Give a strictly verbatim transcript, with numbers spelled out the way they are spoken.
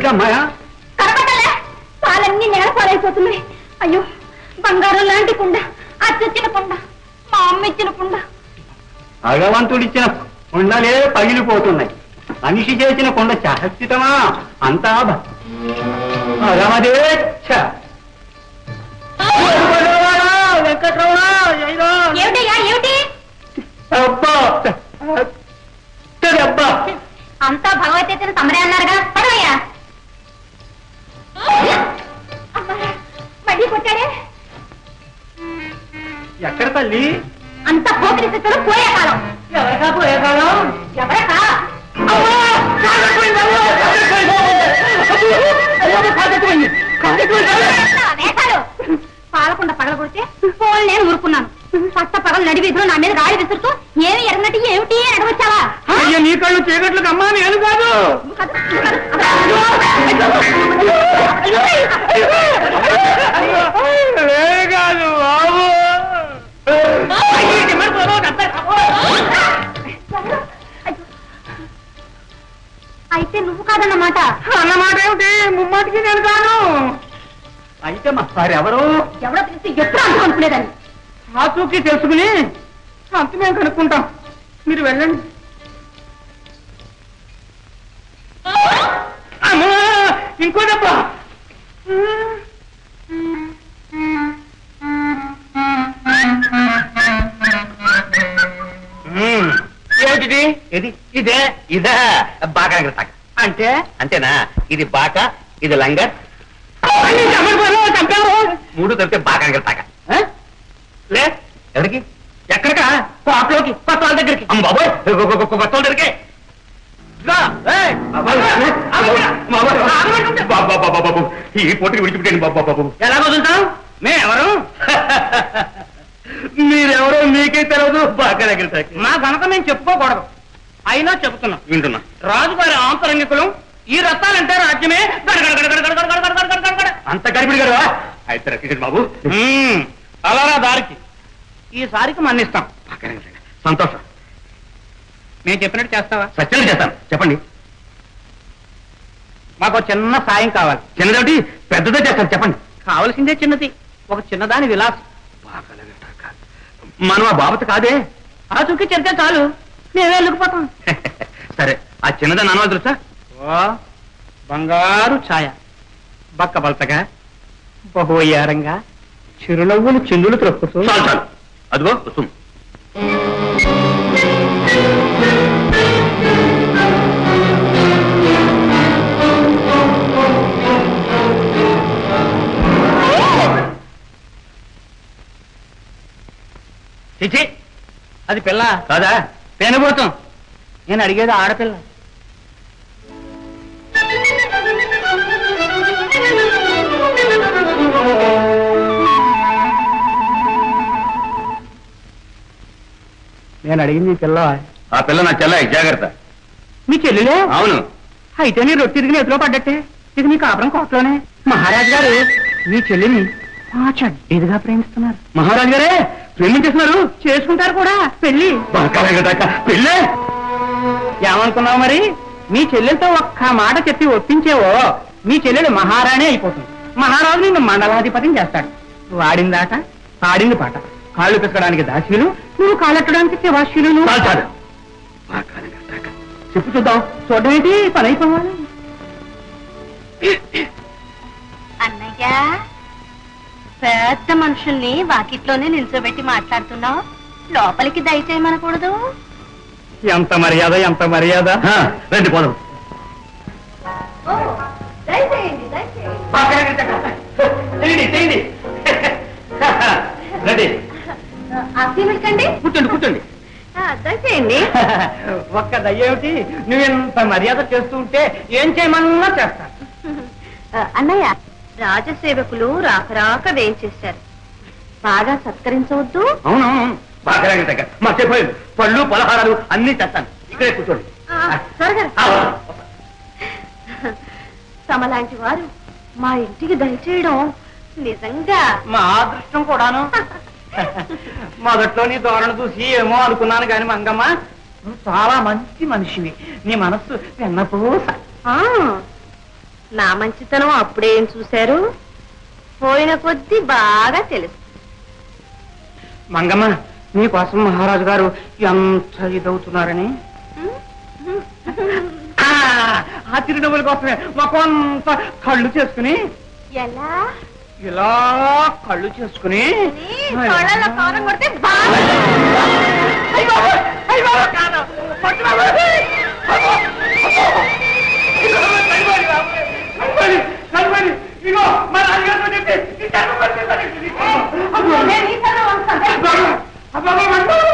ఏమిటమ్మాయా? కనపడలే, పాలన్నీ నేల పాలైపోతున్నాయి. అయ్యో, బంగారం లాంటి కుండ, అచ్చొచ్చిన కుండ, మా అమ్మ ఇచ్చిన కుండ. భగవంతుడిచ్చిన కుండలే పగిలిపోతున్నాయి. మనిషి చేసిన కుండ శాశ్వతమా? అంతా భగవదేచ్ఛ. వెంకటరమణ, ఏమిటయ్యా, ఏమిటి? అబ్బా అబ్బా, అంతా భగవద్గీతను తమరే అన్నారుగా, పడవయ్యా. మళ్ళీ కొట్టాడే. ఎక్కడ తల్లి? అంత పోకిరి శిక్షలు పోయే కాలం. ఎవరికా పోయే కాలం? ఎవరకా? వేశారు. పాలకుండా పగల కొడితే పోలు నేను ఊరుకున్నాను. పట్ట పగలు నడి వీధిలో నా మీద రాయి విసురుతూ ఏమి ఎరగనట్టు ఏమిటి అని అడగొచ్చావా? అయ్యో, నీ కళ్ళు చీకట్లకు అమ్మా, నేను కాదు. కాదు బాబు. అయితే నువ్వు కాదన్నమాట. అన్నమాట ఏమిటి? ముమ్మాటికి నేను కాను. అయితే మా సార్ ఎవరు? ఎవడో తెలిసి ఎప్పుడు అనుకునేదాన్ని. ఆచూకీ తెలుసుకుని అంత మేము కనుక్కుంటాం. మీరు వెళ్ళండి. అమ్మా, ఇంకో దెబ్బ. ఏమిటిది? ఇది ఇదే ఇదే బాగా అంటే అంతేనా? ఇది బాక, ఇది లంగర్, మూడు దొరికితే బాగా తాక. లే, ఎవరికి? ఎక్కడికా? పాటలోకి, కొత్త వాళ్ళ దగ్గరికి. అమ్మ బాబోయ్, కొత్త వాళ్ళ దగ్గరికి. ఈ పోటీకి విడిచిపెట్టండి బాబా బాబు. ఎలా వదులుతాం? మేమెవరు? మీరెవరో మీకే తెలియదు. బాగా దగ్గర మా ఘనత మేము చెప్పుకోకూడదు, అయినా చెబుతున్నాం. వింటున్నా. రాజుగారి ఆంతరంగికులు ఈ రత్నాలంటే రాజ్యమే అంత గడిపిడి కదా. అయితే రక్షించండి బాబు. అలారా దారికి. ఈసారికి మన్నిస్తాం. సంతోషం. నేను చెప్పినట్టు చేస్తావా? సత్యం చేస్తాను. చెప్పండి. మాకు చిన్న సాయం కావాలి. చిన్నదేమిటి? పెద్దదే చేస్తాను. చెప్పండి. కావలసిందే చిన్నది, ఒక చిన్నదాని విలాసం. మనం ఆ బాబత కాదే. ఆ చుక్కి చెప్తే చాలు, మేమే వెళ్ళిపోతాం. సరే, ఆ చిన్నదాని అనవాలి తెలుసా? ఓ బంగారు ఛాయ, బక్క బలతగా, బహువయ్యారంగా, చిరునవ్వులు చిందులు త్రొక్కుతూ. చాలు చాలు, అదిగో వస్తుంది. చిచి, అది పిల్ల కాదా? పెనబోతాం. నేను అడిగేది ఆడపిల్ల. నేను అడిగింది పిల్ల. ఆ పిల్ల నా చెల్ల. జాగ్రత్త. మీ చెల్లెలే? అవును. అయితే నీ రొట్టె తిరిగిన ఎదులో పడ్డట్టే. ఇది నీ కాపురం కోటలోనే. మహారాజు గారు మీ చెల్లిని ఆ చెడ్డీదిగా ప్రేమిస్తున్నారు. మహారాజు గారే ప్రేమించేస్తున్నారు. చేసుకుంటారు కూడా పెళ్లి. పెళ్ళే ఏమనుకున్నావు మరి? మీ చెల్లెలతో ఒక్క మాట చెప్పి ఒప్పించేవో మీ చెల్లెలు మహారాణి అయిపోతుంది. మహారాజు నిన్ను మండలాధిపతిని చేస్తాడు. వాడిందాట, పాడింది పాట. కాళ్ళు పెట్టుకోవడానికి దాస్యులు, నువ్వు కాళ్ళెట్టడానికి శివాస్యులు. చెప్పు చూద్దాం. చూడడం ఏంటి? పని అయిపోవాలి. అన్నయ్య, పెద్ద మనుషుల్ని వాకిట్లోనే నిల్చోబెట్టి మాట్లాడుతున్నావు, లోపలికి దయచేయమనకూడదు. ఎంత మర్యాద, ఎంత మర్యాద. రండి పోదాం. రండి. కూర్చోండి కూర్చోండి. దయచేయండి. ఒక్క దయ్యేమిటి, నువ్వెంత మర్యాద చేస్తూ ఉంటే ఏం చేయమన్నా చేస్తాను. అన్నయ్య, రాజసేవకులు రాక రాక వేయించేశారు, బాగా సత్కరించవద్దు. అవునవును, బాగా దగ్గర మర్చిపోయింది. పళ్ళు పలహారాలు అన్ని తెస్తాను. ఇక్కడే కూర్చోండి. తమలాంటి వారు మా ఇంటికి దయచేయడం నిజంగా మా అదృష్టం కూడాను. మొదట్లో నీ ధోరణి చూసి ఏమో అనుకున్నాను కాని మంగమ్మ, నువ్వు చాలా మంచి మనిషివి. నీ మనస్సు వెన్నపూస. నా మంచితనం అప్పుడేం చూశారు, పోయిన కొద్దీ బాగా తెలుసు. మంగమ్మ, నీకోసం మహారాజు గారు ఎంత ఇదవుతున్నారని. ఆ చిరునవ్వుల కోసమే మా కొంత కళ్ళు చేసుకుని, ఎలా ఇలా కళ్ళు చేసుకుని కళ్ళలో కారం కొడితే బాగా అబ్బా